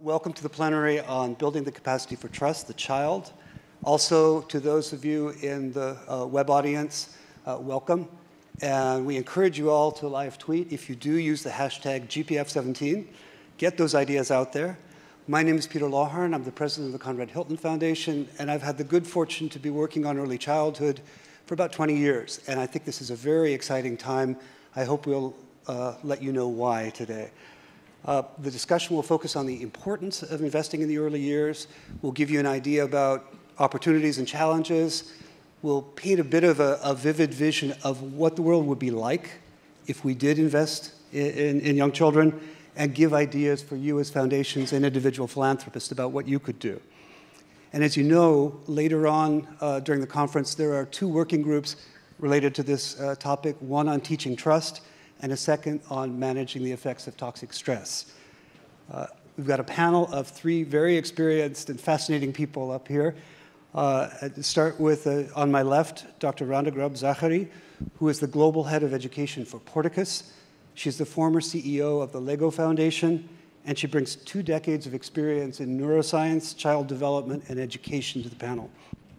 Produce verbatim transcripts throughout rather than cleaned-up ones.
Welcome to the plenary on building the capacity for trust, the child. Also, to those of you in the uh, web audience, uh, welcome. And we encourage you all to live tweet. If you do, use the hashtag G P F seventeen. Get those ideas out there. My name is Peter Lawhorn. I'm the president of the Conrad Hilton Foundation, and I've had the good fortune to be working on early childhood for about twenty years. And I think this is a very exciting time. I hope we'll uh, let you know why today. Uh, the discussion will focus on the importance of investing in the early years. We'll give you an idea about opportunities and challenges. We'll paint a bit of a, a vivid vision of what the world would be like if we did invest in, in, in young children, and give ideas for you as foundations and individual philanthropists about what you could do. And as you know, later on uh, during the conference, there are two working groups related to this uh, topic, one on teaching trust, and a second on managing the effects of toxic stress. Uh, we've got a panel of three very experienced and fascinating people up here. Uh, to start with, uh, on my left, Doctor Randa Grubb-Zachary, who is the Global Head of Education for Porticus. She's the former C E O of the Lego Foundation, and she brings two decades of experience in neuroscience, child development, and education to the panel.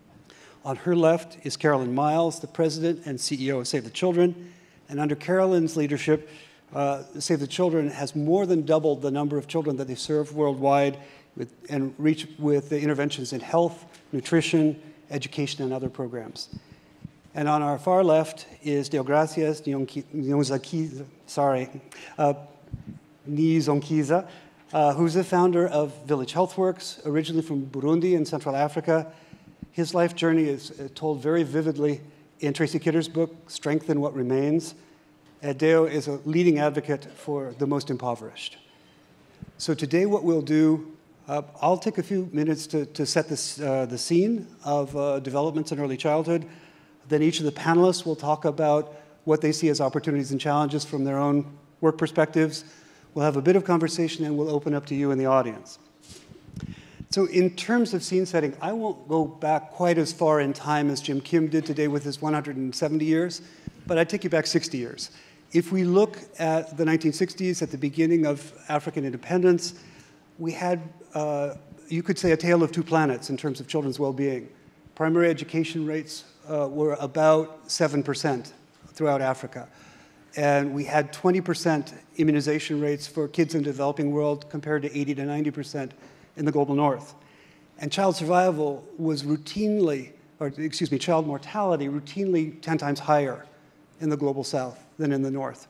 On her left is Carolyn Miles, the President and C E O of Save the Children. And under Carolyn's leadership, uh, Save the Children has more than doubled the number of children that they serve worldwide with, and reach with the interventions in health, nutrition, education, and other programs. And on our far left is Deogracias Nyonzakiza, sorry, uh, Nizonkiza, uh, who's the founder of Village Healthworks, originally from Burundi in Central Africa. His life journey is uh, told very vividly in Tracy Kidder's book, Strengthen What Remains. Uh, Deo is a leading advocate for the most impoverished. So today what we'll do, uh, I'll take a few minutes to, to set this, uh, the scene of uh, developments in early childhood. Then each of the panelists will talk about what they see as opportunities and challenges from their own work perspectives. We'll have a bit of conversation and we'll open up to you in the audience. So in terms of scene setting, I won't go back quite as far in time as Jim Kim did today with his one hundred seventy years, but I'd take you back sixty years. If we look at the nineteen sixties, at the beginning of African independence, we had, uh, you could say, a tale of two planets in terms of children's well-being. Primary education rates uh, were about seven percent throughout Africa. And we had twenty percent immunization rates for kids in the developing world compared to eighty to ninety percent in the global north. And child survival was routinely, or excuse me, child mortality routinely ten times higher in the global south than in the north.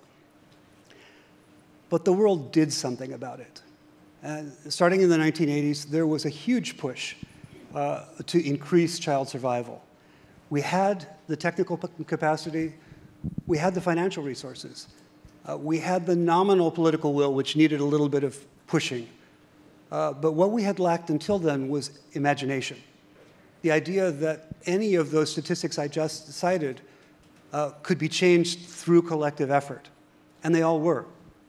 But the world did something about it. And starting in the nineteen eighties, there was a huge push uh, to increase child survival. We had the technical capacity, we had the financial resources, uh, we had the nominal political will, which needed a little bit of pushing. Uh, but what we had lacked until then was imagination. The idea that any of those statistics I just cited uh, could be changed through collective effort, and they all were.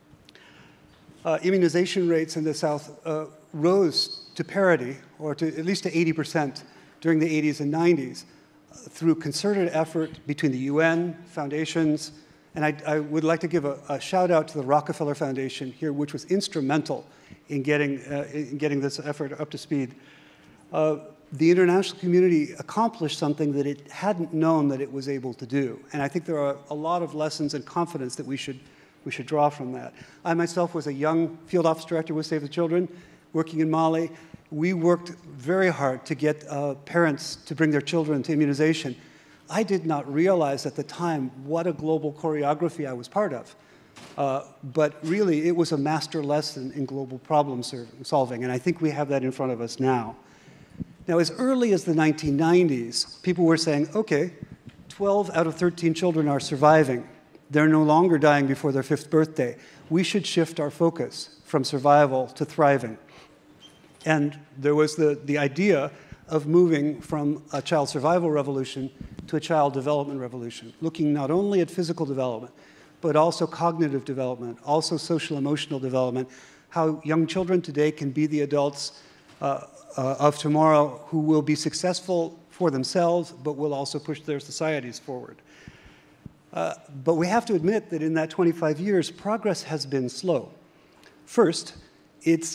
Uh, immunization rates in the South uh, rose to parity, or to at least to eighty percent during the eighties and nineties, uh, through concerted effort between the U N, foundations, and I, I would like to give a, a shout out to the Rockefeller Foundation here, which was instrumental in getting, uh, in getting this effort up to speed. Uh, the international community accomplished something that it hadn't known that it was able to do. And I think there are a lot of lessons and confidence that we should, we should draw from that. I myself was a young field office director with Save the Children, working in Mali. We worked very hard to get uh, parents to bring their children to immunization. I did not realize at the time what a global choreography I was part of. Uh, but really, it was a master lesson in global problem solving, and I think we have that in front of us now. Now, as early as the nineteen nineties, people were saying, okay, twelve out of thirteen children are surviving. They're no longer dying before their fifth birthday. We should shift our focus from survival to thriving. And there was the, the idea of moving from a child survival revolution to a child development revolution, looking not only at physical development, but also cognitive development, also social-emotional development, how young children today can be the adults uh, uh, of tomorrow who will be successful for themselves, but will also push their societies forward. Uh, but we have to admit that in that twenty-five years, progress has been slow. First, it's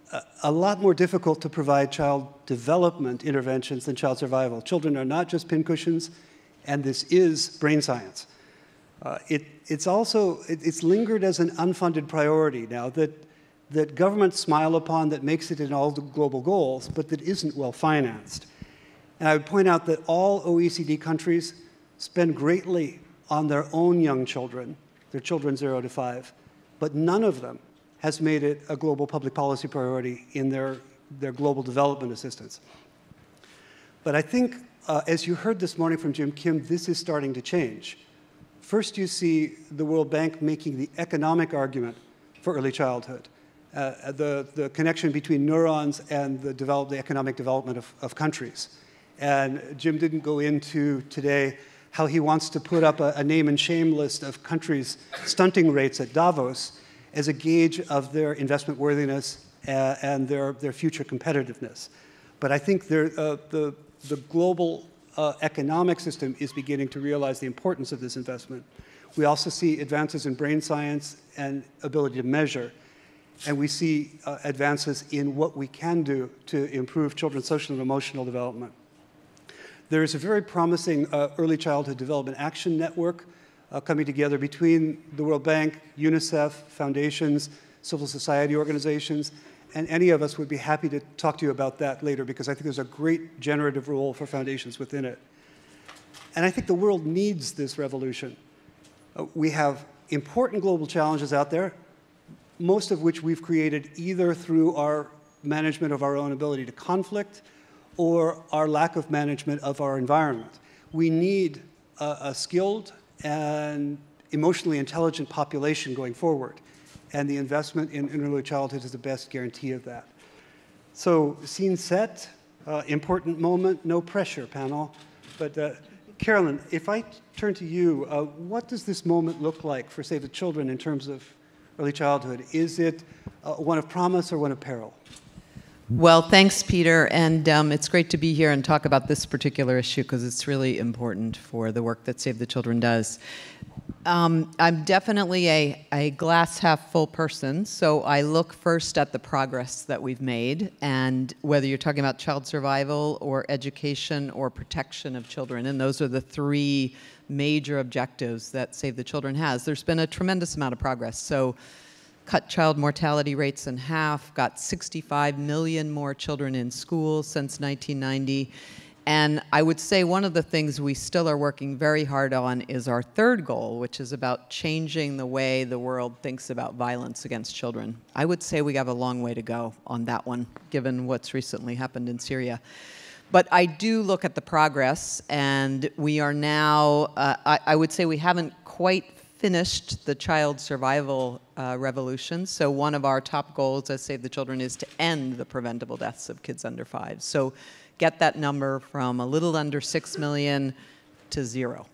a, a lot more difficult to provide child development interventions than child survival. Children are not just pincushions, and this is brain science. Uh, it, it's also, it, it's lingered as an unfunded priority now that, that governments smile upon, that makes it in all the global goals, but that isn't well financed. And I would point out that all O E C D countries spend greatly on their own young children, their children zero to five, but none of them has made it a global public policy priority in their, their global development assistance. But I think, uh, as you heard this morning from Jim Kim, this is starting to change. First, you see the World Bank making the economic argument for early childhood, uh, the, the connection between neurons and the, develop, the economic development of, of countries. And Jim didn't go into today how he wants to put up a, a name and shame list of countries' stunting rates at Davos as a gauge of their investment worthiness uh, and their, their future competitiveness. But I think uh, the, the global uh, economic system is beginning to realize the importance of this investment. We also see advances in brain science and ability to measure. And we see uh, advances in what we can do to improve children's social and emotional development. There is a very promising uh, early childhood development action network uh, coming together between the World Bank, UNICEF, foundations, civil society organizations, and any of us would be happy to talk to you about that later because I think there's a great generative role for foundations within it. And I think the world needs this revolution. Uh, we have important global challenges out there, most of which we've created either through our management of our own ability to conflict or our lack of management of our environment. We need a, a skilled and emotionally intelligent population going forward, and the investment in, in early childhood is the best guarantee of that. So, scene set, uh, important moment, no pressure, panel. But uh, Carolyn, if I turn to you, uh, what does this moment look like for Save the Children in terms of early childhood? Is it uh, one of promise or one of peril? Well, thanks, Peter, and um, it's great to be here and talk about this particular issue because it's really important for the work that Save the Children does. Um, I'm definitely a, a glass half full person, so I look first at the progress that we've made, and whether you're talking about child survival or education or protection of children, and those are the three major objectives that Save the Children has. There's been a tremendous amount of progress. So. Cut child mortality rates in half, got sixty-five million more children in school since nineteen ninety. And I would say one of the things we still are working very hard on is our third goal, which is about changing the way the world thinks about violence against children. I would say we have a long way to go on that one, given what's recently happened in Syria. But I do look at the progress, and we are now, uh, I, I would say we haven't quite finished the child survival uh, revolution. So one of our top goals as Save the Children is to end the preventable deaths of kids under five. So get that number from a little under six million to zero.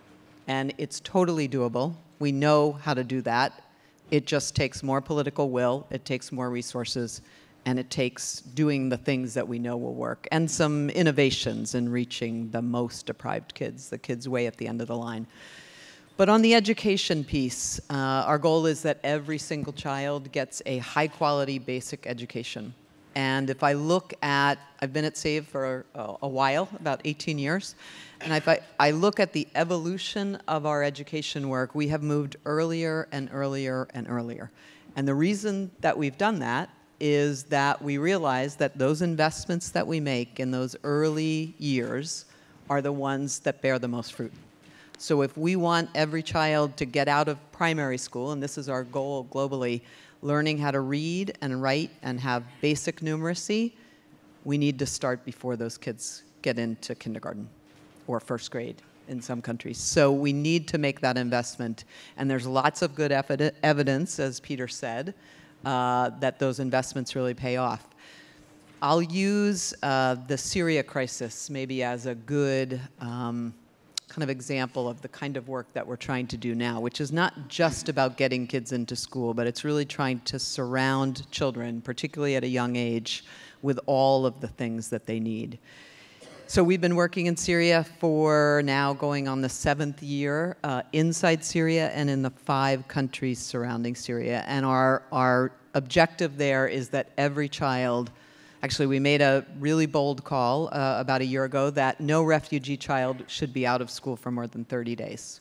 And it's totally doable. We know how to do that. It just takes more political will, it takes more resources, and it takes doing the things that we know will work, and some innovations in reaching the most deprived kids, the kids way at the end of the line. But on the education piece, uh, our goal is that every single child gets a high-quality basic education. And if I look at, I've been at SAVE for a, a while, about eighteen years, and if I, I look at the evolution of our education work, we have moved earlier and earlier and earlier. And the reason that we've done that is that we realize that those investments that we make in those early years are the ones that bear the most fruit. So if we want every child to get out of primary school, and this is our goal globally, learning how to read and write and have basic numeracy, we need to start before those kids get into kindergarten or first grade in some countries. So we need to make that investment. And there's lots of good evi- evidence, as Peter said, uh, that those investments really pay off. I'll use uh, the Syria crisis maybe as a good um, kind of example of the kind of work that we're trying to do now, which is not just about getting kids into school, but it's really trying to surround children, particularly at a young age, with all of the things that they need. So we've been working in Syria for now going on the seventh year, uh, inside Syria and in the five countries surrounding Syria. And our, our objective there is that every child, actually we made a really bold call uh, about a year ago that no refugee child should be out of school for more than thirty days.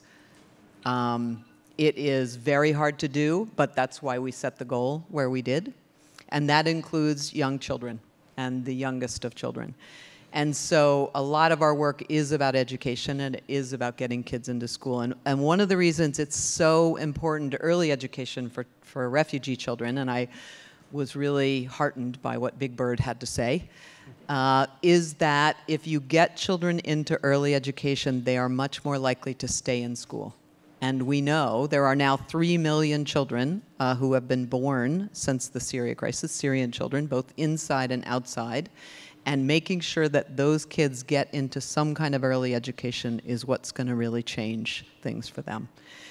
Um, it is very hard to do, but that's why we set the goal where we did. And that includes young children and the youngest of children. And so a lot of our work is about education, and it is about getting kids into school. And, and one of the reasons it's so important, early education for, for refugee children, and I was really heartened by what Big Bird had to say, uh, is that if you get children into early education, they are much more likely to stay in school. And we know there are now three million children uh, who have been born since the Syria crisis, Syrian children, both inside and outside. And making sure that those kids get into some kind of early education is what's going to really change things for them.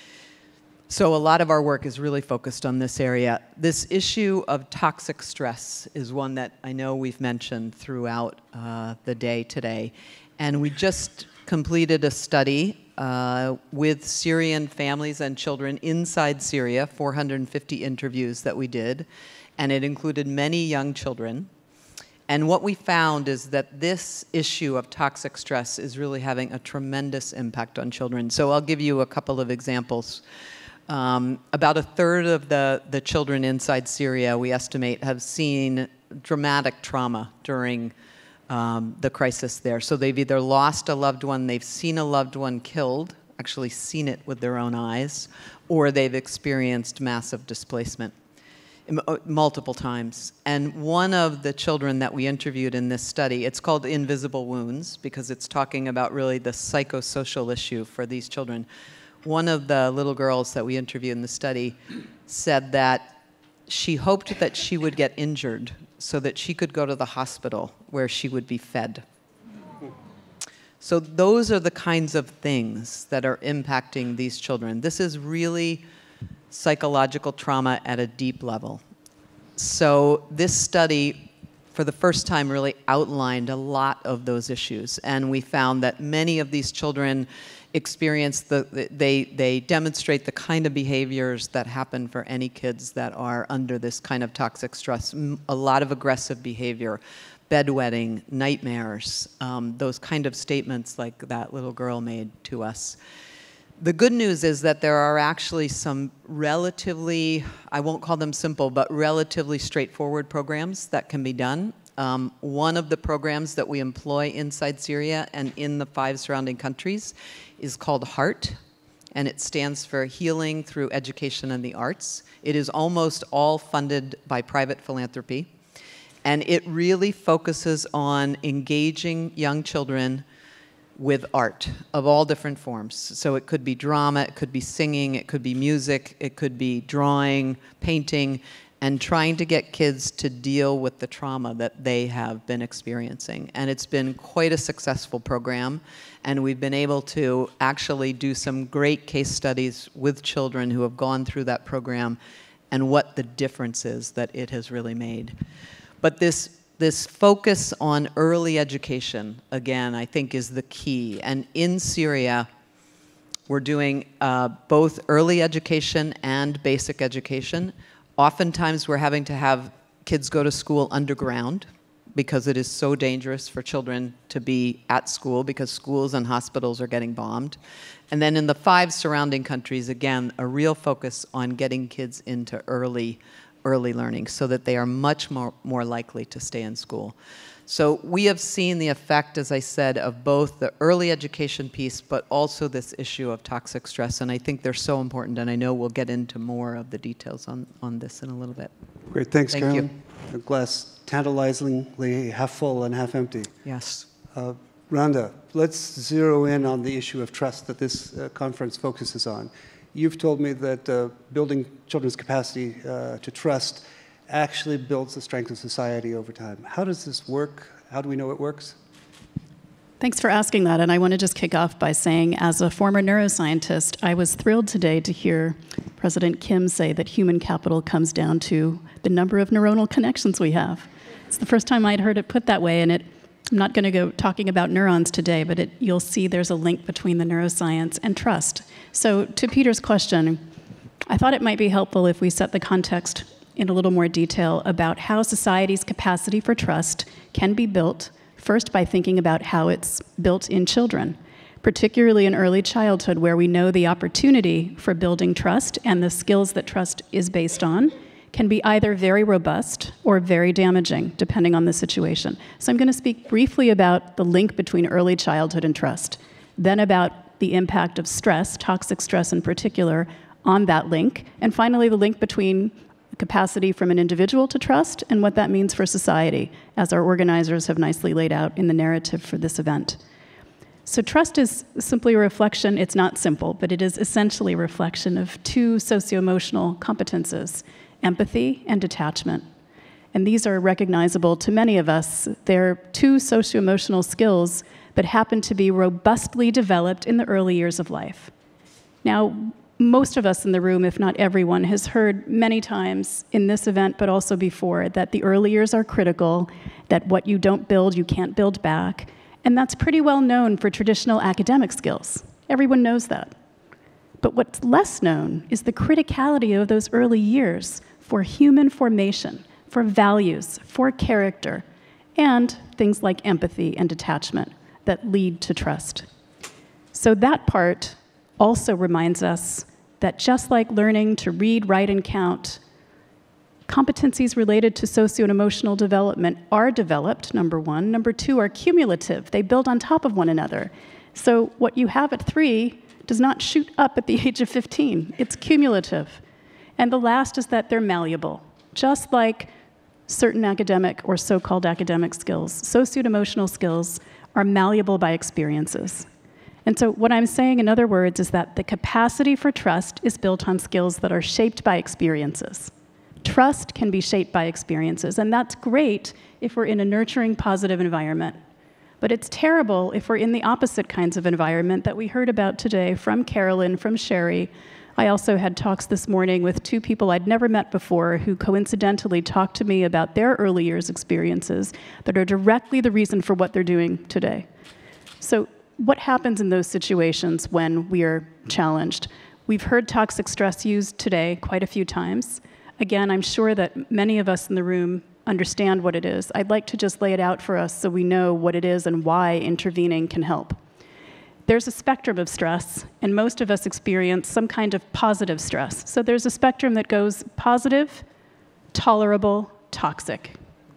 So a lot of our work is really focused on this area. This issue of toxic stress is one that I know we've mentioned throughout uh, the day today. And we just completed a study uh, with Syrian families and children inside Syria, four hundred fifty interviews that we did, and it included many young children. And what we found is that this issue of toxic stress is really having a tremendous impact on children. So I'll give you a couple of examples. Um, about a third of the, the children inside Syria, we estimate, have seen dramatic trauma during um, the crisis there. So they've either lost a loved one, they've seen a loved one killed, actually seen it with their own eyes, or they've experienced massive displacement multiple times. And one of the children that we interviewed in this study, it's called Invisible Wounds because it's talking about really the psychosocial issue for these children. One of the little girls that we interviewed in the study said that she hoped that she would get injured so that she could go to the hospital where she would be fed. So those are the kinds of things that are impacting these children. This is really psychological trauma at a deep level. So this study, for the first time, really outlined a lot of those issues. And we found that many of these children experience, the, they, they demonstrate the kind of behaviors that happen for any kids that are under this kind of toxic stress. A lot of aggressive behavior, bedwetting, nightmares, um, those kind of statements like that little girl made to us. The good news is that there are actually some relatively, I won't call them simple, but relatively straightforward programs that can be done. Um, one of the programs that we employ inside Syria and in the five surrounding countries is called HEART, and it stands for Healing Through Education and the Arts. It is almost all funded by private philanthropy, and it really focuses on engaging young children with art of all different forms. So it could be drama, it could be singing, it could be music, it could be drawing, painting, and trying to get kids to deal with the trauma that they have been experiencing. And it's been quite a successful program, and we've been able to actually do some great case studies with children who have gone through that program and what the difference is that it has really made. But this This focus on early education, again, I think is the key. And in Syria, we're doing uh, both early education and basic education. Oftentimes, we're having to have kids go to school underground because it is so dangerous for children to be at school because schools and hospitals are getting bombed. And then in the five surrounding countries, again, a real focus on getting kids into early early learning so that they are much more, more likely to stay in school. So we have seen the effect, as I said, of both the early education piece, but also this issue of toxic stress. And I think they're so important, and I know we'll get into more of the details on, on this in a little bit. Great, thanks, Thank Carolyn. you. The glass tantalizingly half full and half empty. Yes. Uh, Rhonda, let's zero in on the issue of trust that this uh, conference focuses on. You've told me that uh, building children's capacity uh, to trust actually builds the strength of society over time. How does this work? How do we know it works? Thanks for asking that. And I want to just kick off by saying, as a former neuroscientist, I was thrilled today to hear President Kim say that human capital comes down to the number of neuronal connections we have. It's the first time I'd heard it put that way, and it I'm not going to go talking about neurons today, but it, you'll see there's a link between the neuroscience and trust. So to Peter's question, I thought it might be helpful if we set the context in a little more detail about how society's capacity for trust can be built, first by thinking about how it's built in children, particularly in early childhood, where we know the opportunity for building trust and the skills that trust is based on can be either very robust or very damaging, depending on the situation. So I'm going to speak briefly about the link between early childhood and trust, then about the impact of stress, toxic stress in particular, on that link, and finally the link between capacity from an individual to trust and what that means for society, as our organizers have nicely laid out in the narrative for this event. So trust is simply a reflection, it's not simple, but it is essentially a reflection of two socio-emotional competences, empathy and detachment. And these are recognizable to many of us. They're two socio-emotional skills that happen to be robustly developed in the early years of life. Now, most of us in the room, if not everyone, has heard many times in this event, but also before, that the early years are critical, that what you don't build, you can't build back. And that's pretty well known for traditional academic skills. Everyone knows that. But what's less known is the criticality of those early years for human formation, for values, for character, and things like empathy and detachment that lead to trust. So that part also reminds us that just like learning to read, write, and count, competencies related to socio and emotional development are developed, number one. Number two, are cumulative. They build on top of one another. So what you have at three does not shoot up at the age of fifteen. It's cumulative. And the last is that they're malleable. Just like certain academic or so-called academic skills, socio and emotional skills are malleable by experiences. And so what I'm saying, in other words, is that the capacity for trust is built on skills that are shaped by experiences. Trust can be shaped by experiences, and that's great if we're in a nurturing, positive environment. But it's terrible if we're in the opposite kinds of environment that we heard about today from Carolyn, from Sherry. I also had talks this morning with two people I'd never met before who coincidentally talked to me about their early years experiences that are directly the reason for what they're doing today. So what happens in those situations when we are challenged? We've heard toxic stress used today quite a few times. Again, I'm sure that many of us in the room understand what it is. I'd like to just lay it out for us so we know what it is and why intervening can help. There's a spectrum of stress, and most of us experience some kind of positive stress. So there's a spectrum that goes positive, tolerable, toxic.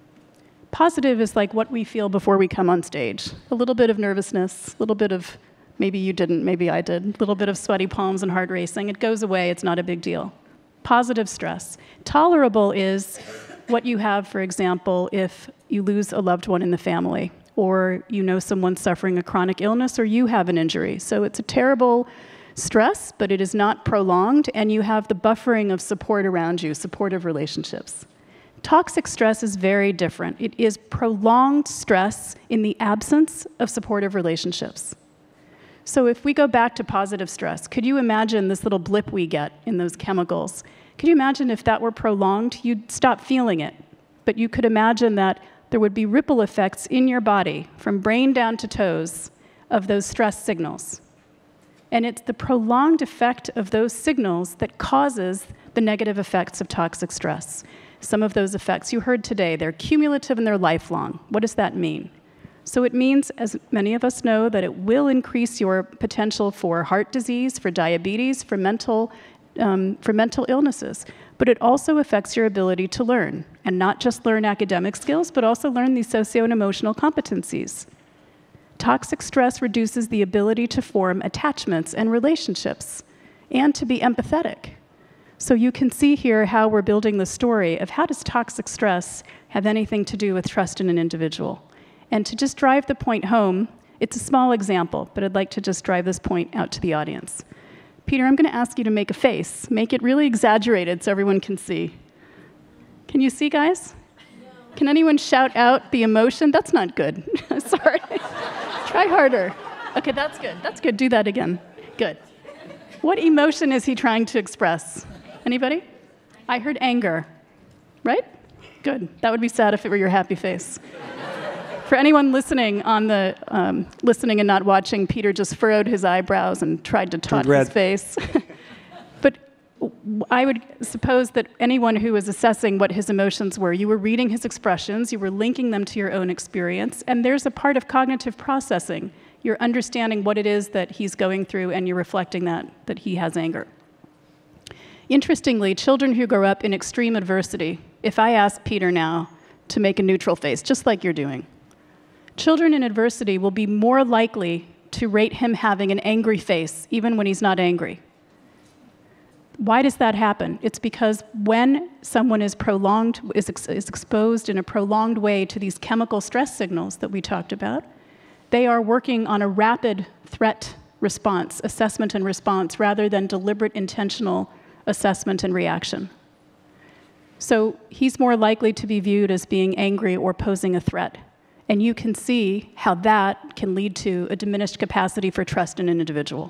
Positive is like what we feel before we come on stage. A little bit of nervousness, a little bit of, maybe you didn't, maybe I did, a little bit of sweaty palms and heart racing. It goes away, it's not a big deal. Positive stress. Tolerable is what you have, for example, if you lose a loved one in the family, or you know someone suffering a chronic illness, or you have an injury. So it's a terrible stress, but it is not prolonged, and you have the buffering of support around you, supportive relationships. Toxic stress is very different. It is prolonged stress in the absence of supportive relationships. So if we go back to positive stress, could you imagine this little blip we get in those chemicals? Could you imagine if that were prolonged? You'd stop feeling it. But you could imagine that there would be ripple effects in your body, from brain down to toes, of those stress signals. And it's the prolonged effect of those signals that causes the negative effects of toxic stress. Some of those effects you heard today, they're cumulative and they're lifelong. What does that mean? So it means, as many of us know, that it will increase your potential for heart disease, for diabetes, for mental, um, for mental illnesses. But it also affects your ability to learn, and not just learn academic skills, but also learn these socio and emotional competencies. Toxic stress reduces the ability to form attachments and relationships, and to be empathetic. So you can see here how we're building the story of how does toxic stress have anything to do with trust in an individual. And to just drive the point home, it's a small example, but I'd like to just drive this point out to the audience. Peter, I'm going to ask you to make a face. Make it really exaggerated so everyone can see. Can you see, guys? No. Can anyone shout out the emotion? That's not good. Sorry. Try harder. Okay, that's good. That's good. Do that again. Good. What emotion is he trying to express? Anybody? I heard anger. Right? Good. That would be sad if it were your happy face. For anyone listening on the um, listening and not watching, Peter just furrowed his eyebrows and tried to taut his face. But I would suppose that anyone who was assessing what his emotions were, you were reading his expressions, you were linking them to your own experience, and there's a part of cognitive processing. You're understanding what it is that he's going through, and you're reflecting that, that he has anger. Interestingly, children who grow up in extreme adversity, if I ask Peter now to make a neutral face, just like you're doing, children in adversity will be more likely to rate him having an angry face, even when he's not angry. Why does that happen? It's because when someone is prolonged, is, ex is exposed in a prolonged way to these chemical stress signals that we talked about, they are working on a rapid threat response, assessment and response, rather than deliberate, intentional assessment and reaction. So he's more likely to be viewed as being angry or posing a threat. And you can see how that can lead to a diminished capacity for trust in an individual.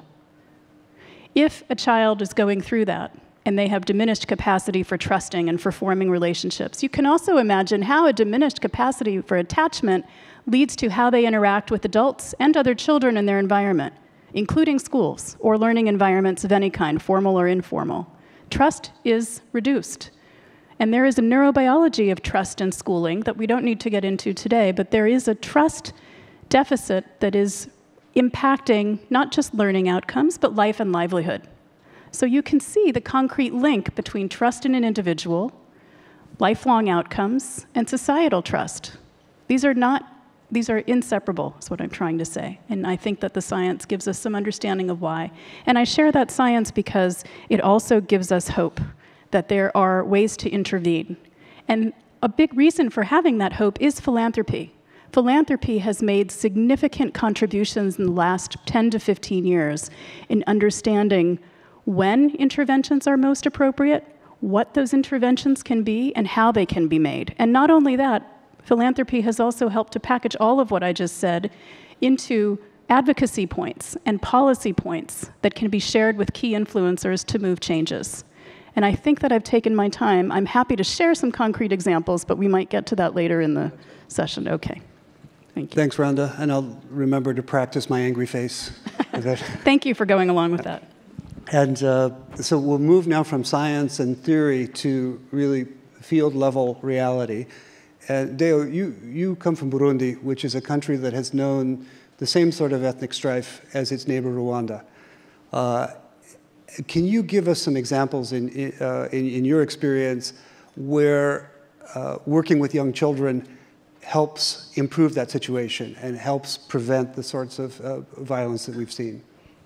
If a child is going through that, and they have diminished capacity for trusting and for forming relationships, you can also imagine how a diminished capacity for attachment leads to how they interact with adults and other children in their environment, including schools or learning environments of any kind, formal or informal. Trust is reduced. And there is a neurobiology of trust in schooling that we don't need to get into today, but there is a trust deficit that is impacting not just learning outcomes, but life and livelihood. So you can see the concrete link between trust in an individual, lifelong outcomes, and societal trust. These are not, these are inseparable, is what I'm trying to say. And I think that the science gives us some understanding of why. And I share that science because it also gives us hope that there are ways to intervene. And a big reason for having that hope is philanthropy. Philanthropy has made significant contributions in the last ten to fifteen years in understanding when interventions are most appropriate, what those interventions can be, and how they can be made. And not only that, philanthropy has also helped to package all of what I just said into advocacy points and policy points that can be shared with key influencers to move changes. And I think that I've taken my time. I'm happy to share some concrete examples, but we might get to that later in the session. Okay. Thank you. Thanks, Rhonda. And I'll remember to practice my angry face. Thank you for going along with that. And uh, so we'll move now from science and theory to really field-level reality. And Deo, you, you come from Burundi, which is a country that has known the same sort of ethnic strife as its neighbor Rwanda. Uh, Can you give us some examples in, uh, in, in your experience where uh, working with young children helps improve that situation and helps prevent the sorts of uh, violence that we've seen?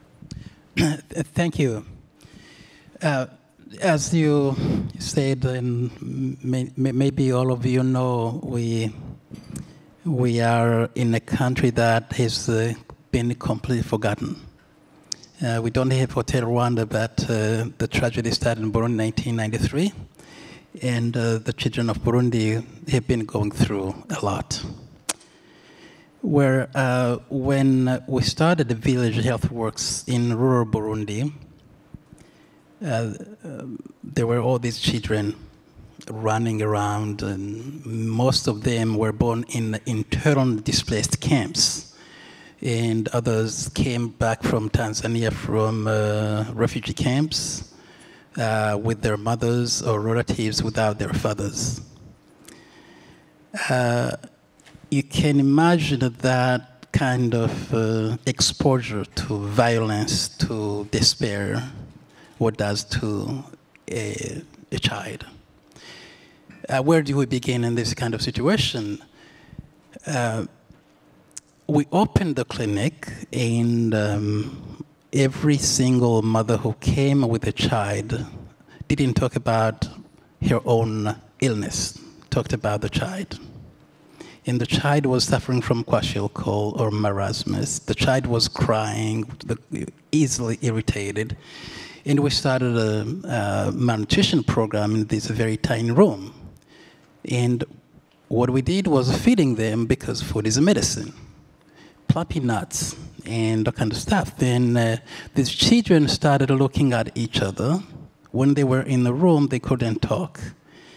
Thank you. Uh, as you said, and may, maybe all of you know, we, we are in a country that has uh, been completely forgotten. Uh, we don't have Hotel Rwanda, but uh, the tragedy started in Burundi in nineteen ninety-three, and uh, the children of Burundi have been going through a lot. Where uh, when we started the village health works in rural Burundi, uh, um, there were all these children running around, and most of them were born in internally displaced camps. And others came back from Tanzania from uh, refugee camps uh, with their mothers or relatives without their fathers. Uh, you can imagine that kind of uh, exposure to violence, to despair, what does to a, a child. Uh, where do we begin in this kind of situation? Uh, We opened the clinic, and um, every single mother who came with a child didn't talk about her own illness, talked about the child. And the child was suffering from kwashiorkor or marasmus. The child was crying, easily irritated. And we started a, a malnutrition program in this very tiny room. And what we did was feeding them, because food is a medicine. Plumpy nuts and that kind of stuff. Then uh, these children started looking at each other. When they were in the room, they couldn't talk.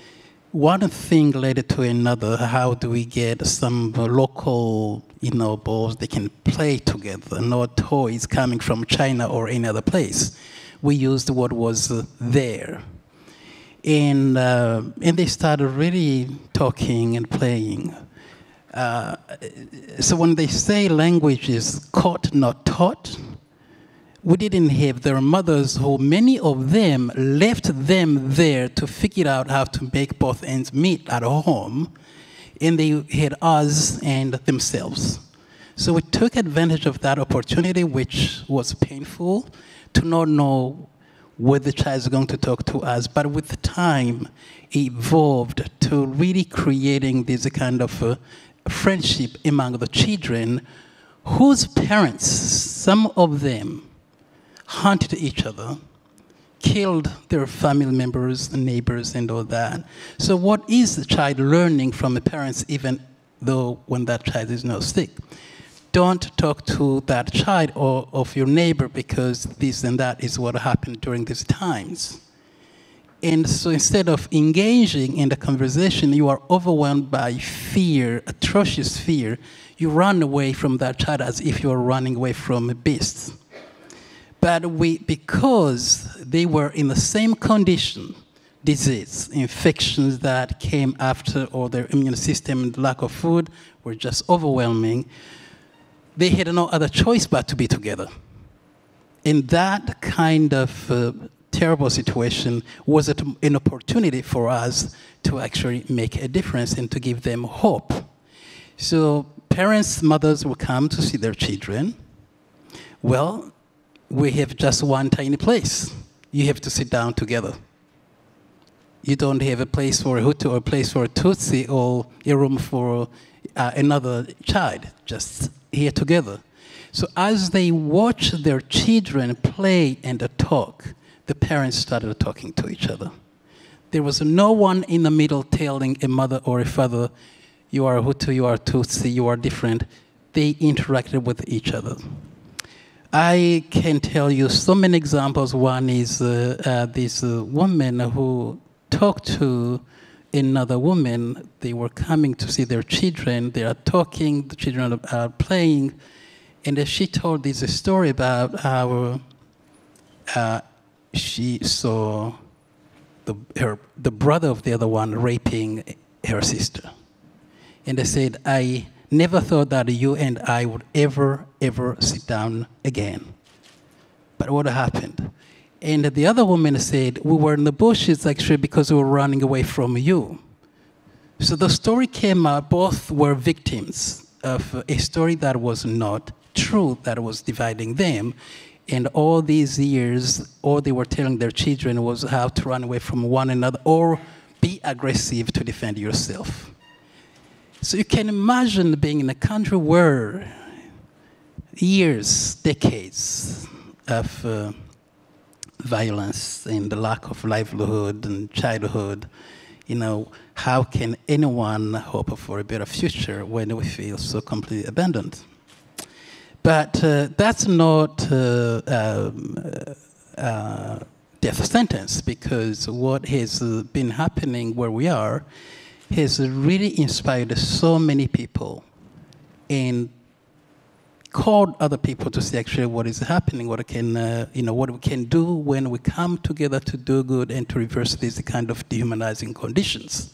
one thing led to another. How do we get some local, you know, balls they can play together, no toys coming from China or any other place? We used what was uh, there. And, uh, and they started really talking and playing. Uh, so when they say language is caught, not taught, we didn't have their mothers who, many of them, left them there to figure out how to make both ends meet at home, and they had us and themselves. So we took advantage of that opportunity, which was painful, to not know whether the child is going to talk to us, but with time, evolved to really creating this kind of uh, friendship among the children whose parents, some of them, hunted each other, killed their family members, neighbors, and all that. So what is the child learning from the parents, even though when that child is not sick? Don't talk to that child or of your neighbor because this and that is what happened during these times. And so instead of engaging in the conversation, you are overwhelmed by fear, atrocious fear. You run away from that child as if you are running away from a beast. But we, because they were in the same condition, disease, infections that came after, or their immune system and lack of food were just overwhelming, they had no other choice but to be together. And that kind of uh, terrible situation was an opportunity for us to actually make a difference and to give them hope. So parents, mothers will come to see their children. Well, we have just one tiny place. You have to sit down together. You don't have a place for a Hutu or a place for a Tutsi or a room for uh, another child, just here together. So as they watch their children play and talk, the parents started talking to each other. There was no one in the middle telling a mother or a father, you are Hutu, you are Tutsi, you are different. They interacted with each other. I can tell you so many examples. One is uh, uh, this uh, woman who talked to another woman. They were coming to see their children. They are talking, the children are playing. And she told this story about how uh, she saw the, her, the brother of the other one raping her sister. And they said, I never thought that you and I would ever, ever sit down again. But what happened? And the other woman said, we were in the bushes actually because we were running away from you. So the story came out, both were victims of a story that was not true, that was dividing them. And all these years, all they were telling their children was how to run away from one another or be aggressive to defend yourself. So you can imagine being in a country where years, decades of uh, violence and the lack of livelihood and childhood, you know, how can anyone hope for a better future when we feel so completely abandoned? But uh, that's not uh, um, uh, death sentence, because what has been happening where we are has really inspired so many people and called other people to see actually what is happening, what can, uh, you know, what we can do when we come together to do good and to reverse these kind of dehumanizing conditions.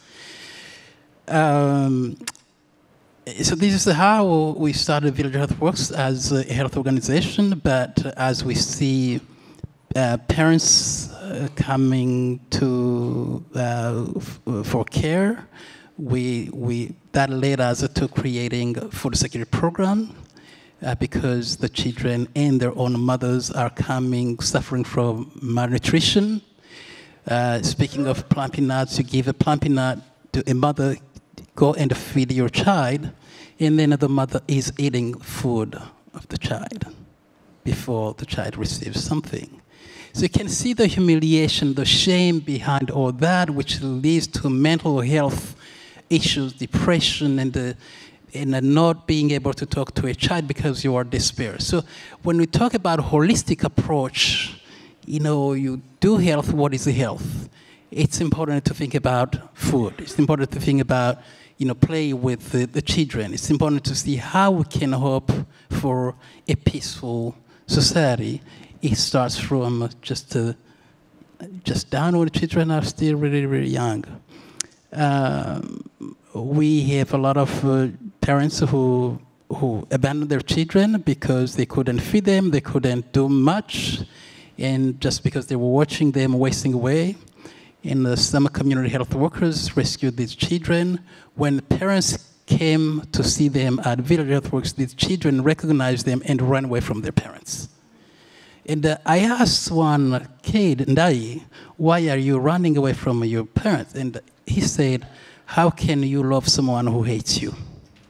Um, so this is how we started Village Health Works as a health organization, but as we see uh, parents uh, coming to uh, f for care, we, we, that led us to creating a food security program. Uh, because the children and their own mothers are coming, suffering from malnutrition. Uh, speaking of plumpy nuts, you give a plumpy nut to a mother, go and feed your child, and then the mother is eating food of the child before the child receives something. So you can see the humiliation, the shame behind all that, which leads to mental health issues, depression, and the and not being able to talk to a child because you are despair. So when we talk about holistic approach, you know, you do health, what is health? it's important to think about food. It's important to think about, you know, play with the, the children. It's important to see how we can hope for a peaceful society. It starts from just uh, just down when the children are still really, really young. Um, we have a lot of uh, parents who who abandon their children because they couldn't feed them, they couldn't do much, and just because they were watching them wasting away. And uh, some community health workers rescued these children. When parents came to see them at village health works, these children recognized them and ran away from their parents. And uh, I asked one kid, Ndai, why are you running away from your parents? And he said, how can you love someone who hates you?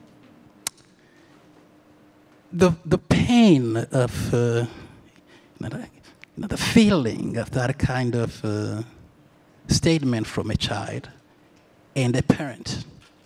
The, the pain of, uh, the feeling of that kind of uh, statement from a child and a parent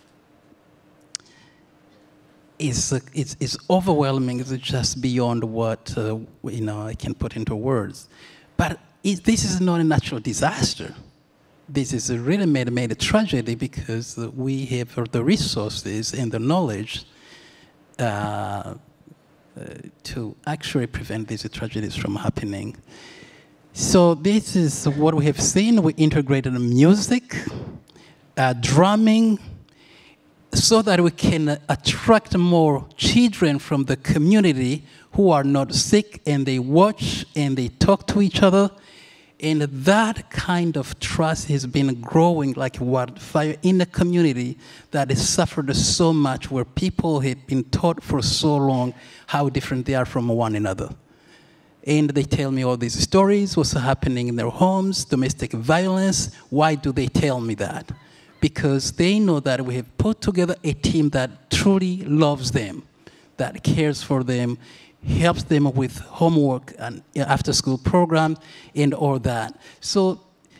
is, uh, is, is overwhelming. It's just beyond what uh, you know, I can put into words. But it, this is not a natural disaster. This is a really made, made a tragedy because we have the resources and the knowledge uh, uh, to actually prevent these tragedies from happening. So this is what we have seen. We integrated music, uh, drumming, so that we can attract more children from the community who are not sick, and they watch and they talk to each other. And that kind of trust has been growing like wildfire in the community that has suffered so much, where people have been taught for so long how different they are from one another. And they tell me all these stories, what's happening in their homes, domestic violence. Why do they tell me that? Because they know that we have put together a team that truly loves them, that cares for them, helps them with homework and after-school program and all that. So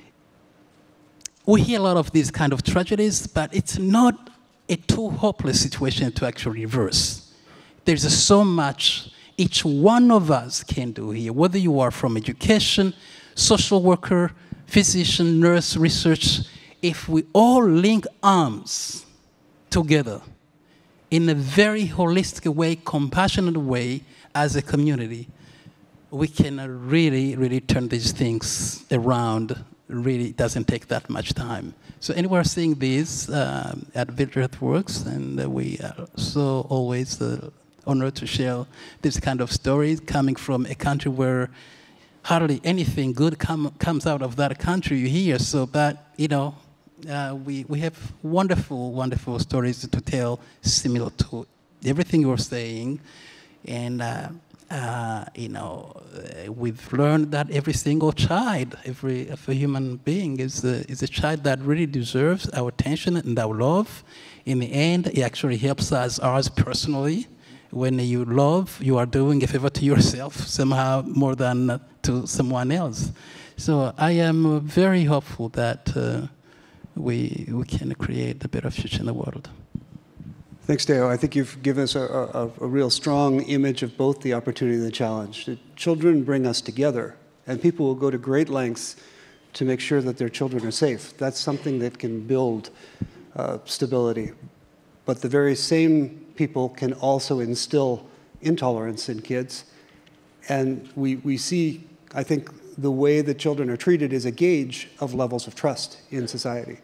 we hear a lot of these kind of tragedies, but it's not a too hopeless situation to actually reverse. There's so much each one of us can do here, whether you are from education, social worker, physician, nurse, research. If we all link arms together in a very holistic way, compassionate way, as a community, we can really, really turn these things around. Really, it doesn't take that much time. So, and we're seeing this um, at Village Earthworks, and uh, we are so always uh, honored to share this kind of stories coming from a country where hardly anything good come, comes out of that country you hear. So, but, you know, uh, we, we have wonderful, wonderful stories to tell similar to everything you're saying. And, uh, uh, you know, uh, we've learned that every single child, every, every human being is a, is a child that really deserves our attention and our love. In the end, it actually helps us, ours personally. When you love, you are doing a favor to yourself somehow more than to someone else. So I am very hopeful that uh, we, we can create a better future in the world. Thanks, Deo. I think you've given us a, a, a real strong image of both the opportunity and the challenge. The children bring us together, and people will go to great lengths to make sure that their children are safe. That's something that can build uh, stability. But the very same people can also instill intolerance in kids. And we, we see, I think, the way that children are treated is a gauge of levels of trust in society.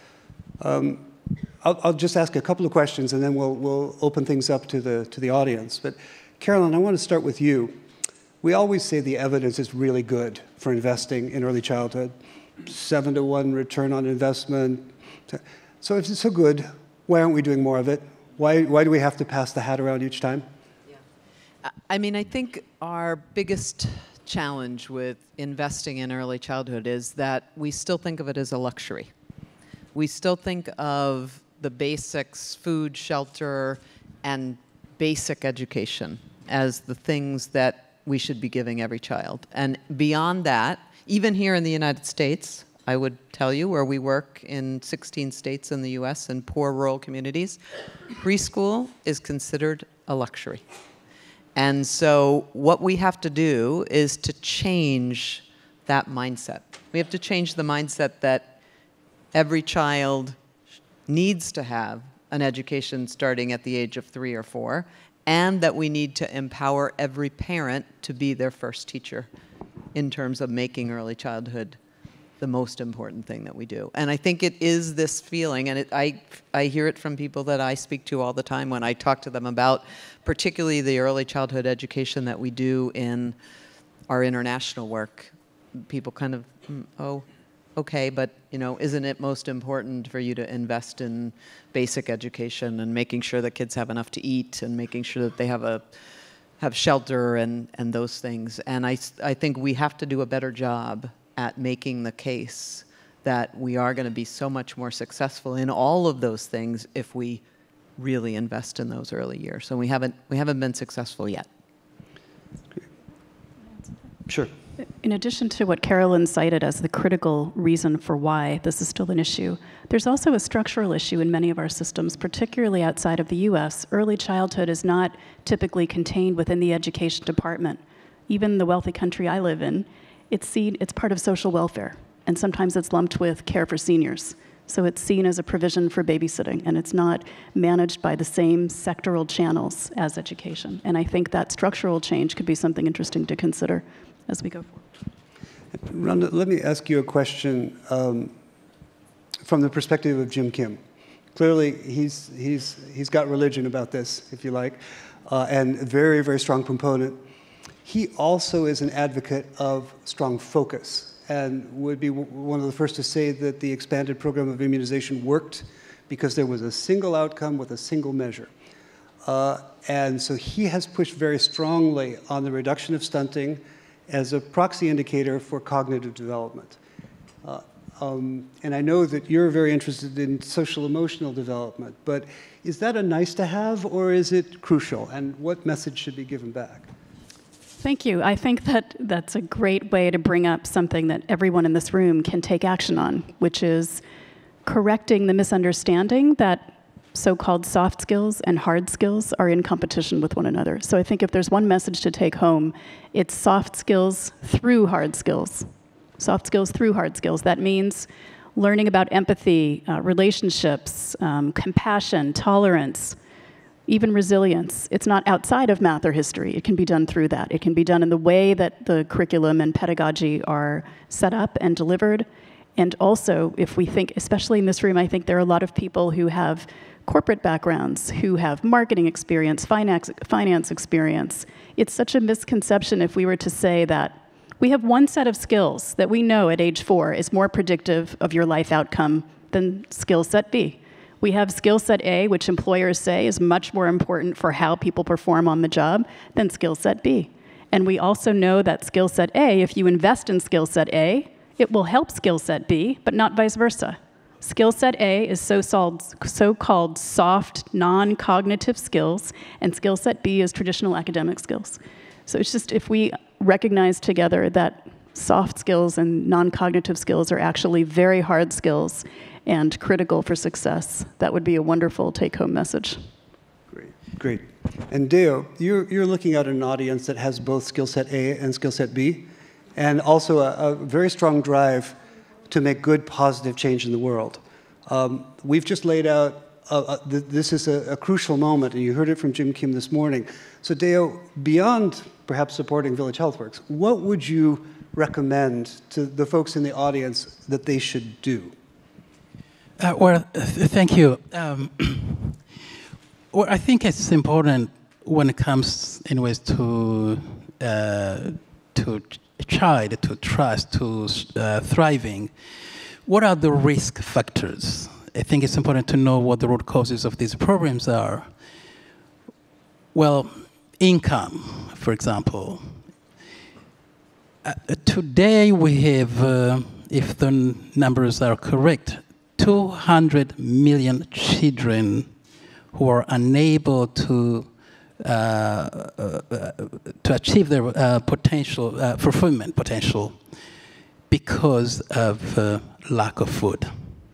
Um, I'll, I'll just ask a couple of questions, and then we'll, we'll open things up to the, to the audience. But Carolyn, I want to start with you. We always say the evidence is really good for investing in early childhood. Seven to one return on investment. So if it's so good, why aren't we doing more of it? Why, why do we have to pass the hat around each time? Yeah. I mean, I think our biggest challenge with investing in early childhood is that we still think of it as a luxury. We still think of the basics, food, shelter, and basic education as the things that we should be giving every child. And beyond that, even here in the United States, I would tell you, where we work in sixteen states in the U S and poor rural communities, preschool is considered a luxury. And so what we have to do is to change that mindset. We have to change the mindset that every child needs to have an education starting at the age of three or four, and that we need to empower every parent to be their first teacher in terms of making early childhood the most important thing that we do. And I think it is this feeling, and it, I, I hear it from people that I speak to all the time when I talk to them about particularly the early childhood education that we do in our international work. People kind of, mm, oh, okay, but you know, isn't it most important for you to invest in basic education and making sure that kids have enough to eat and making sure that they have a have shelter and, and those things. And I, I think we have to do a better job at making the case that we are going to be so much more successful in all of those things if we really invest in those early years. So we haven't, we haven't been successful yet. Sure. In addition to what Carolyn cited as the critical reason for why this is still an issue, there's also a structural issue in many of our systems, particularly outside of the U S. Early childhood is not typically contained within the education department. Even the wealthy country I live in, it's seen, it's part of social welfare, and sometimes it's lumped with care for seniors. So it's seen as a provision for babysitting, and it's not managed by the same sectoral channels as education. And I think that structural change could be something interesting to consider as we go forward. Rhonda, let me ask you a question um, from the perspective of Jim Kim. Clearly, he's, he's, he's got religion about this, if you like, uh, and a very, very strong proponent. He also is an advocate of strong focus and would be one of the first to say that the expanded program of immunization worked because there was a single outcome with a single measure. Uh, and so he has pushed very strongly on the reduction of stunting as a proxy indicator for cognitive development. Uh, um, and I know that you're very interested in social-emotional development, but is that a nice to have or is it crucial? And what message should be given back? Thank you. I think that that's a great way to bring up something that everyone in this room can take action on, which is correcting the misunderstanding that so-called soft skills and hard skills are in competition with one another. So I think if there's one message to take home, it's soft skills through hard skills. Soft skills through hard skills. That means learning about empathy, uh, relationships, um, compassion, tolerance, even resilience. It's not outside of math or history. It can be done through that. It can be done in the way that the curriculum and pedagogy are set up and delivered. And also, if we think, especially in this room, I think there are a lot of people who have corporate backgrounds, who have marketing experience, finance, finance experience. It's such a misconception if we were to say that we have one set of skills that we know at age four is more predictive of your life outcome than skill set B. We have skill set A, which employers say is much more important for how people perform on the job than skill set B. And we also know that skill set A, if you invest in skill set A, it will help skill set B, but not vice versa. Skill set A is so-called soft, non-cognitive skills, and skill set B is traditional academic skills. So it's just if we recognize together that soft skills and non-cognitive skills are actually very hard skills and critical for success, that would be a wonderful take-home message. Great, great. And Deo, you're, you're looking at an audience that has both skill set A and skill set B, and also a, a very strong drive to make good, positive change in the world. Um, we've just laid out, uh, uh, th this is a, a crucial moment, and you heard it from Jim Kim this morning. So Deo, beyond perhaps supporting Village Healthworks, what would you recommend to the folks in the audience that they should do? Uh, well, th thank you. Um, well, I think it's important when it comes, anyways, to uh, to child, to trust, to uh, thriving. What are the risk factors? I think it's important to know what the root causes of these problems are. Well, income, for example. Uh, today we have, uh, if the numbers are correct, two hundred million children who are unable to uh, uh, to achieve their uh, potential, uh, fulfillment potential because of uh, lack of food.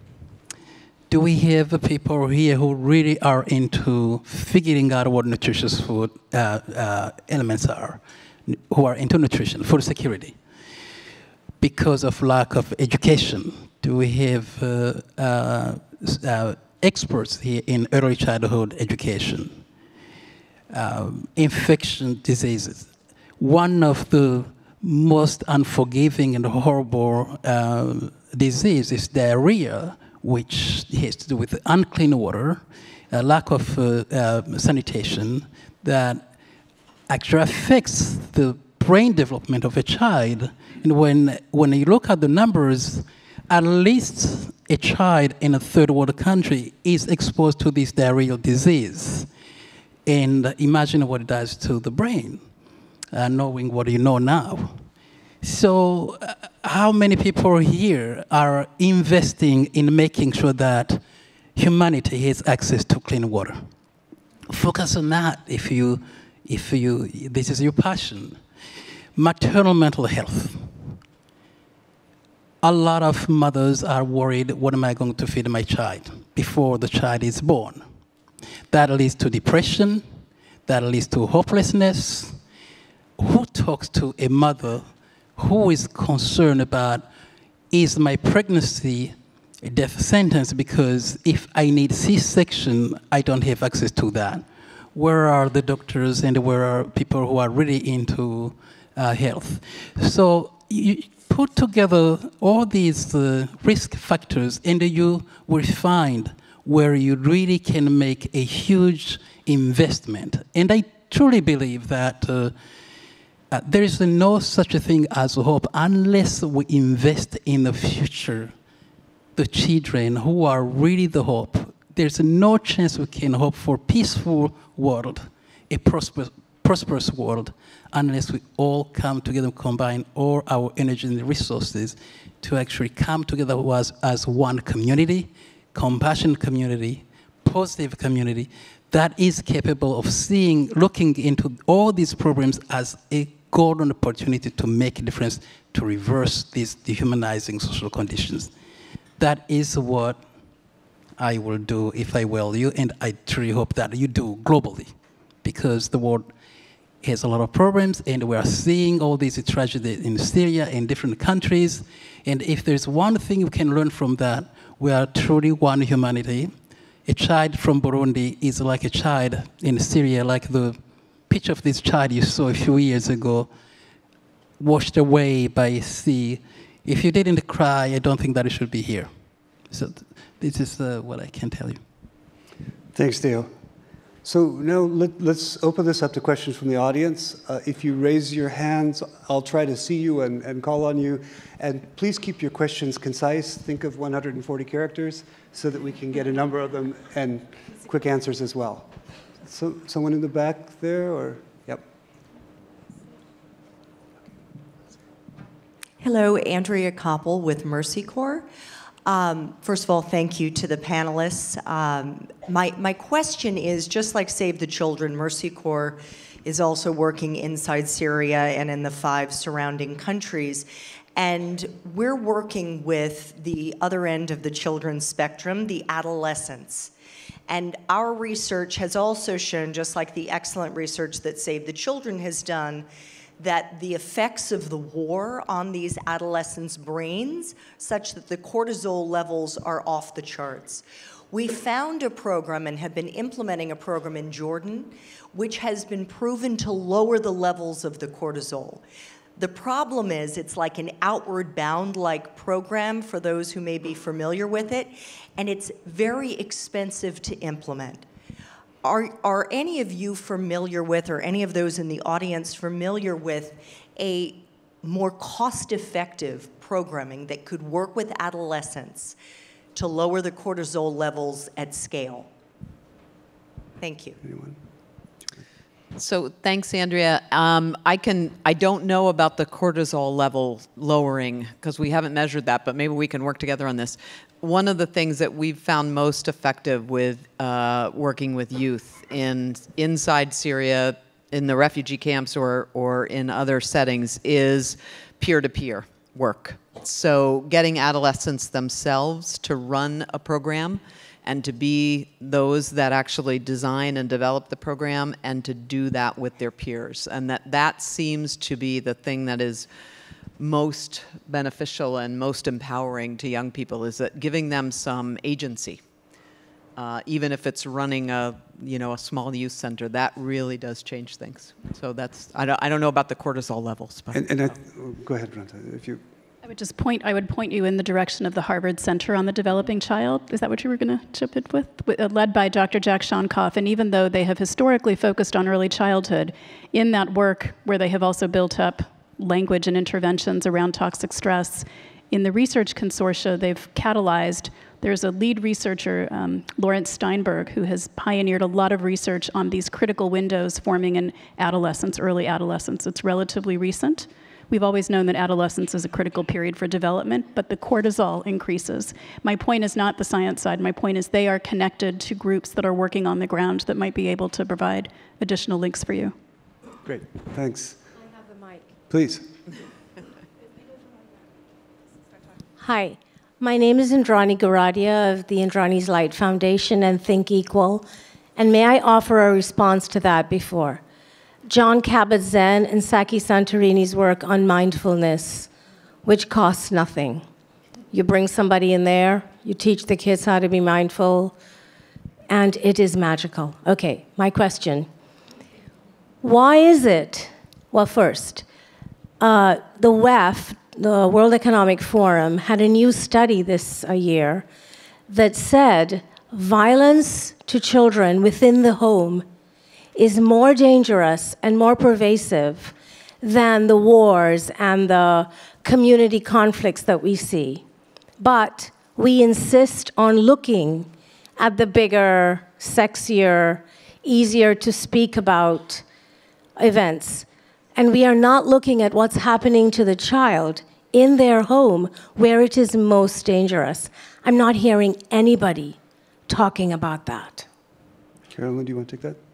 Do we have people here who really are into figuring out what nutritious food uh, uh, elements are, who are into nutrition, food security? because of lack of education. Do we have uh, uh, uh, experts here in early childhood education? Um, infection diseases. One of the most unforgiving and horrible uh, disease is diarrhea, which has to do with unclean water, a lack of uh, uh, sanitation, that actually affects the brain development of a child. And when, when you look at the numbers, at least a child in a third world country is exposed to this diarrheal disease. And imagine what it does to the brain, uh, knowing what you know now. So uh, how many people here are investing in making sure that humanity has access to clean water? Focus on that if you, if you, this is your passion. Maternal mental health. A lot of mothers are worried, what am I going to feed my child before the child is born? That leads to depression, that leads to hopelessness. Who talks to a mother who is concerned about, is my pregnancy a death sentence because if I need C-section, I don't have access to that? Where are the doctors and where are people who are really into uh, health? So you put together all these uh, risk factors and you will find where you really can make a huge investment. And I truly believe that uh, uh, there is no such a thing as hope unless we invest in the future, the children who are really the hope. There's no chance we can hope for a peaceful world, a prosperous, prosperous world, unless we all come together and combine all our energy and resources to actually come together as, as one community, compassionate community, positive community that is capable of seeing, looking into all these problems as a golden opportunity to make a difference, to reverse these dehumanizing social conditions. That is what I will do if I were you, and I truly hope that you do globally, because the world has a lot of problems, and we are seeing all these tragedies in Syria and different countries, and if there's one thing we can learn from that, we are truly one humanity. A child from Burundi is like a child in Syria, like the picture of this child you saw a few years ago, washed away by sea. If you didn't cry, I don't think that it should be here. So th this is uh, what I can tell you. Thanks, Theo. So now let, let's open this up to questions from the audience. Uh, if you raise your hands, I'll try to see you and, and call on you. And please keep your questions concise. Think of one hundred forty characters so that we can get a number of them and quick answers as well. So someone in the back there, or, yep. Hello, Andrea Koppel with Mercy Corps. Um, first of all, thank you to the panelists. Um, my, my question is, just like Save the Children, Mercy Corps is also working inside Syria and in the five surrounding countries. And we're working with the other end of the children's spectrum, the adolescents. And our research has also shown, just like the excellent research that Save the Children has done, that the effects of the war on these adolescents' brains, such that the cortisol levels are off the charts. We found a program and have been implementing a program in Jordan, which has been proven to lower the levels of the cortisol. The problem is it's like an outward bound-like program for those who may be familiar with it, and it's very expensive to implement. Are, are any of you familiar with, or any of those in the audience familiar with, a more cost-effective programming that could work with adolescents to lower the cortisol levels at scale? Thank you. Anyone? So thanks, Andrea. Um, I can. I don't know about the cortisol level lowering because we haven't measured that, but maybe we can work together on this. One of the things that we've found most effective with uh, working with youth in inside Syria, in the refugee camps or or in other settings, is peer-to-peer work. So getting adolescents themselves to run a program, and to be those that actually design and develop the program, and to do that with their peers. And that that seems to be the thing that is most beneficial and most empowering to young people is that giving them some agency. Uh, even if it's running a, you know, a small youth center, that really does change things. So that's, I don't, I don't know about the cortisol levels. But. And, and I, go ahead, Brenda, if you. I would just point, I would point you in the direction of the Harvard Center on the Developing Child. Is that what you were going to chip in with? Uh, led by Doctor Jack Shonkoff. And even though they have historically focused on early childhood, in that work where they have also built up language and interventions around toxic stress, in the research consortia they've catalyzed, there's a lead researcher, um, Lawrence Steinberg, who has pioneered a lot of research on these critical windows forming in adolescence, early adolescence. It's relatively recent. We've always known that adolescence is a critical period for development, but the cortisol increases. My point is not the science side. My point is they are connected to groups that are working on the ground that might be able to provide additional links for you. Great, thanks. I have the mic. Please. Hi, my name is Indrani Garadia of the Indrani's Light Foundation and Think Equal, and may I offer a response to that before? John Kabat-Zinn and Saki Santorini's work on mindfulness, which costs nothing. You bring somebody in there, you teach the kids how to be mindful, and it is magical. Okay, my question. Why is it, well, first, uh, the W E F, the World Economic Forum, had a new study this uh, year that said violence to children within the home is more dangerous and more pervasive than the wars and the community conflicts that we see. But we insist on looking at the bigger, sexier, easier to speak about events. And we are not looking at what's happening to the child in their home where it is most dangerous. I'm not hearing anybody talking about that. Carolyn, do you want to take that?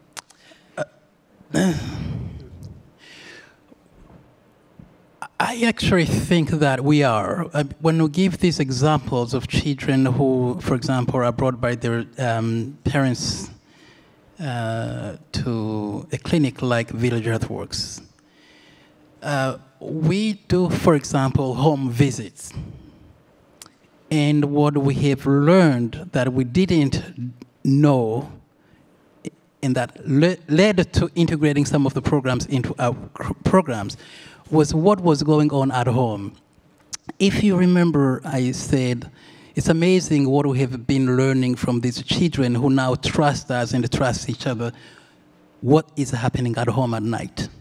I actually think that we are. Uh, when we give these examples of children who, for example, are brought by their um, parents uh, to a clinic like Village Earthworks, uh, we do, for example, home visits. And what we have learned that we didn't know, and that le led to integrating some of the programs into our programs, was what was going on at home. If you remember, I said, it's amazing what we have been learning from these children who now trust us and trust each other, what is happening at home at night.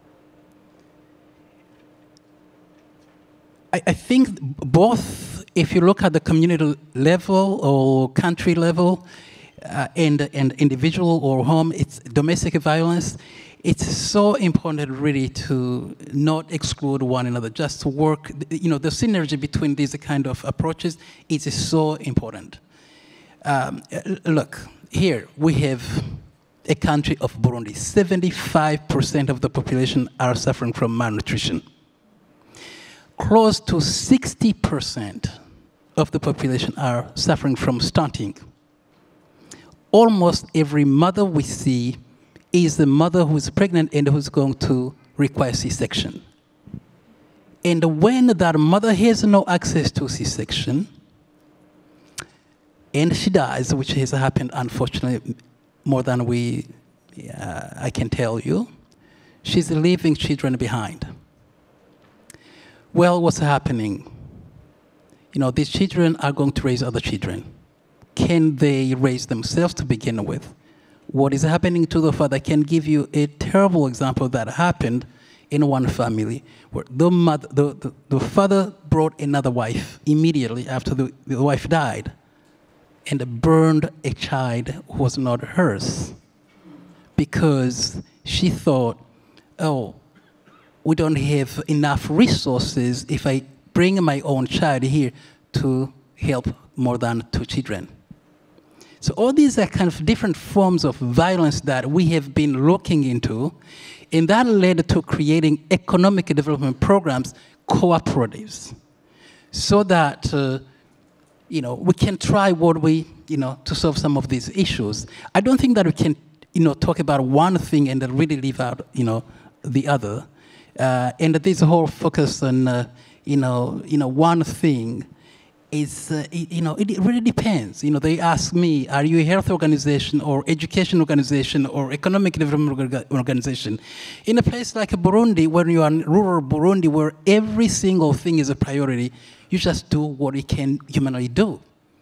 I, I think both, if you look at the community level or country level, Uh, and, and individual or home, it's domestic violence, it's so important really to not exclude one another, just to work, you know, the synergy between these kind of approaches is so important. Um, look, here we have a country of Burundi. seventy-five percent of the population are suffering from malnutrition. Close to sixty percent of the population are suffering from stunting. Almost every mother we see is the mother who is pregnant and who's going to require C-section. And when that mother has no access to C-section, and she dies, which has happened, unfortunately, more than we, uh, I can tell you, she's leaving children behind. Well, what's happening? You know, these children are going to raise other children. Can they raise themselves to begin with? What is happening to the father? I can give you a terrible example that happened in one family where the, mother, the, the, the father brought another wife immediately after the, the wife died and burned a child who was not hers because she thought, oh, we don't have enough resources if I bring my own child here to help more than two children. So all these are kind of different forms of violence that we have been looking into, and that led to creating economic development programs, cooperatives, so that uh, you know, we can try what we, you know, to solve some of these issues. I don't think that we can, you know, talk about one thing and then really leave out, you know, the other. Uh, and this whole focus on, uh, you know, you know, one thing is, uh, it, you know, it really depends. You know, they ask me, are you a health organization or education organization or economic development organization? In a place like Burundi, where you are in rural Burundi, where every single thing is a priority, you just do what you can humanly do.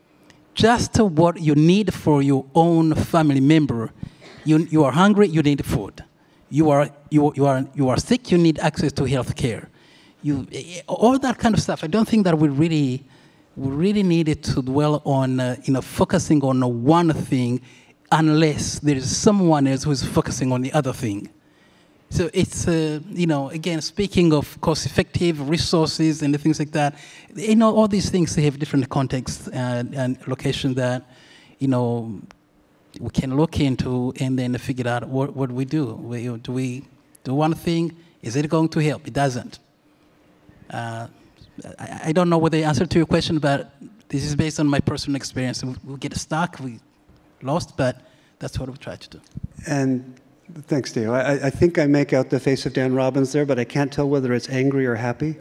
Just what you need for your own family member. You, you are hungry, you need food. You are, you, you, are, you are sick, you need access to health care. You, all that kind of stuff. I don't think that we really, we really needed to dwell on, uh, you know, focusing on one thing unless there is someone else who is focusing on the other thing. So it's, uh, you know, again, speaking of cost-effective resources and things like that, you know, all these things, they have different contexts and, and locations that, you know, we can look into and then figure out what, what we do. We, do we do one thing? Is it going to help? It doesn't. Uh, I, I don't know what the answer to your question, but this is based on my personal experience. We, we get stuck, we lost, but that's what we try to do. And thanks, Dave. I, I think I make out the face of Dan Robbins there, but I can't tell whether it's angry or happy.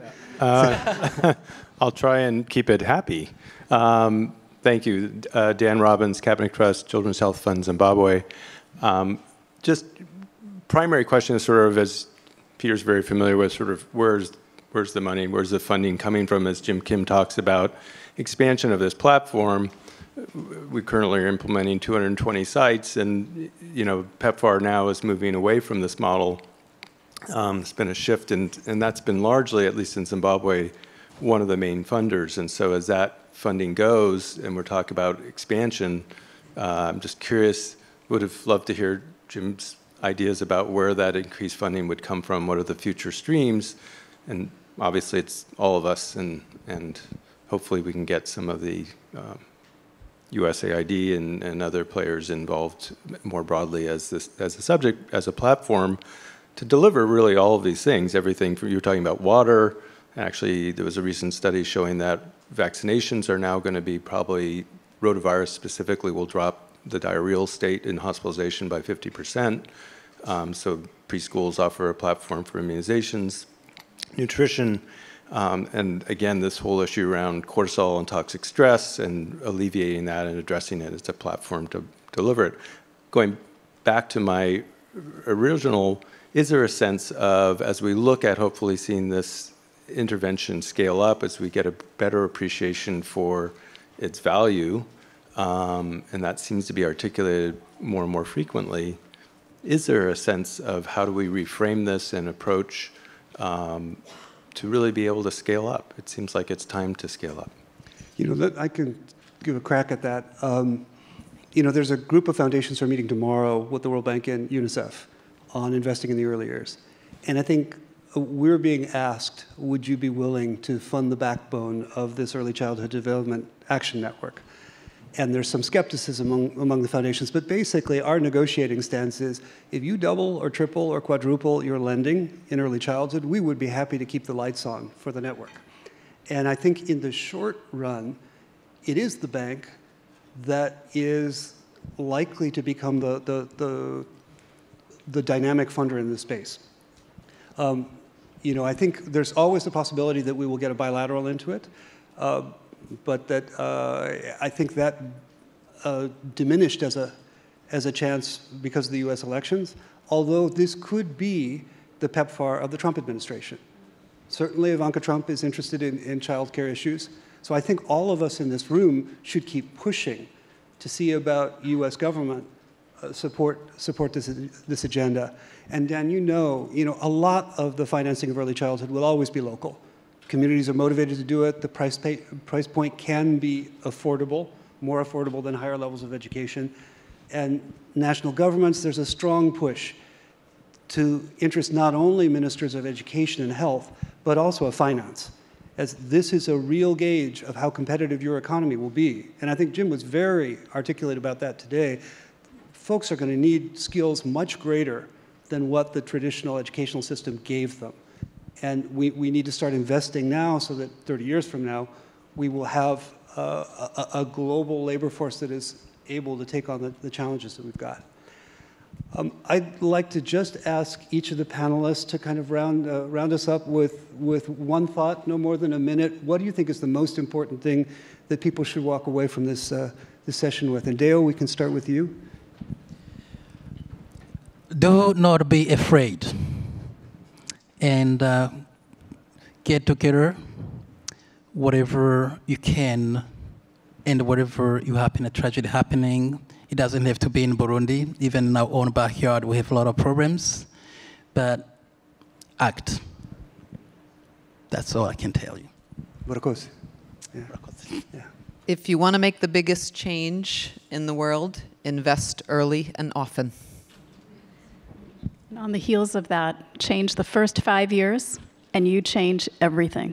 Uh, I'll try and keep it happy. Um, Thank you. Uh, Dan Robbins, Cabinet Trust, Children's Health Fund, Zimbabwe. Um, just primary question is sort of, as Peter's very familiar with, sort of where's, where's the money, where's the funding coming from, as Jim Kim talks about expansion of this platform. We currently are implementing two hundred twenty sites, and you know, PEPFAR now is moving away from this model. Um, it's been a shift, and, and that's been largely, at least in Zimbabwe, one of the main funders. And so as that funding goes, and we're talking about expansion, uh, I'm just curious, would have loved to hear Jim's ideas about where that increased funding would come from, what are the future streams, and obviously it's all of us, and, and hopefully we can get some of the uh, U S A I D and, and other players involved more broadly as, this, as a subject, as a platform, to deliver really all of these things, everything from, you were talking about water. Actually, there was a recent study showing that vaccinations are now going to be probably, rotavirus specifically will drop the diarrheal state in hospitalization by fifty percent. Um, so preschools offer a platform for immunizations, nutrition, um, and again, this whole issue around cortisol and toxic stress and alleviating that and addressing it as a platform to deliver it. Going back to my original, is there a sense of, as we look at hopefully seeing this intervention scale up, as we get a better appreciation for its value, um, and that seems to be articulated more and more frequently, is there a sense of how do we reframe this and approach um, to really be able to scale up? It seems like it's time to scale up. You know, let, I can give a crack at that. Um, you know, there's a group of foundations who are meeting tomorrow with the World Bank and UNICEF on investing in the early years. And I think we're being asked, would you be willing to fund the backbone of this early childhood development action network? And there's some skepticism among, among the foundations, but basically our negotiating stance is, if you double or triple or quadruple your lending in early childhood, we would be happy to keep the lights on for the network. And I think in the short run, it is the bank that is likely to become the, the, the, the dynamic funder in this space. Um, You know, I think there's always the possibility that we will get a bilateral into it, uh, but that uh, I think that uh, diminished as a as a chance because of the U S elections. Although this could be the PEPFAR of the Trump administration. Certainly, Ivanka Trump is interested in, in child care issues. So I think all of us in this room should keep pushing to see about U S government uh, support support this this agenda. And Dan, you know, you know, a lot of the financing of early childhood will always be local. Communities are motivated to do it. The price, pay, price point can be affordable, more affordable than higher levels of education. And national governments, there's a strong push to interest not only ministers of education and health, but also of finance, as this is a real gauge of how competitive your economy will be. And I think Jim was very articulate about that today. Folks are going to need skills much greater than what the traditional educational system gave them. And we, we need to start investing now so that thirty years from now, we will have uh, a, a global labor force that is able to take on the, the challenges that we've got. Um, I'd like to just ask each of the panelists to kind of round, uh, round us up with, with one thought, no more than a minute. What do you think is the most important thing that people should walk away from this, uh, this session with? And Deo, we can start with you. Do not be afraid, and uh, get together whatever you can, and whatever you happen, a tragedy happening. It doesn't have to be in Burundi. Even in our own backyard, we have a lot of problems. But act. That's all I can tell you. Burakosi. Yeah. Yeah. If you want to make the biggest change in the world, invest early and often. And on the heels of that, change the first five years, and you change everything.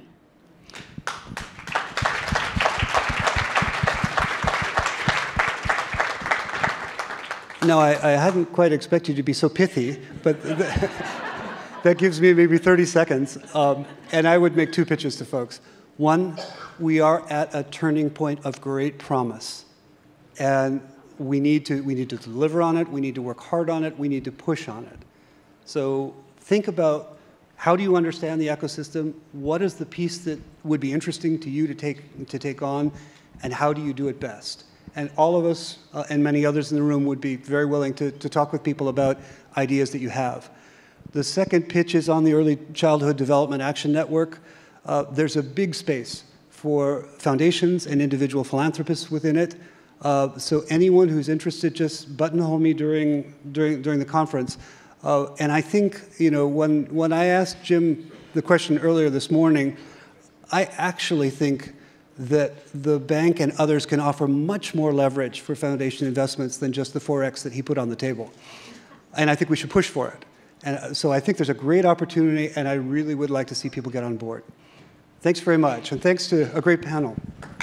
No, I, I hadn't quite expected you to be so pithy, but th that gives me maybe thirty seconds. Um, and I would make two pitches to folks. One, we are at a turning point of great promise. And we need to, we need to deliver on it, we need to work hard on it, we need to push on it. So think about, how do you understand the ecosystem? What is the piece that would be interesting to you to take, to take on? And how do you do it best? And all of us, uh, and many others in the room, would be very willing to, to talk with people about ideas that you have. The second pitch is on the Early Childhood Development Action Network. Uh, there's a big space for foundations and individual philanthropists within it. Uh, so anyone who's interested, just buttonhole me during, during, during the conference. Uh, and I think, you know, when, when I asked Jim the question earlier this morning, I actually think that the bank and others can offer much more leverage for foundation investments than just the four X that he put on the table. And I think we should push for it. And so I think there's a great opportunity, and I really would like to see people get on board. Thanks very much, and thanks to a great panel.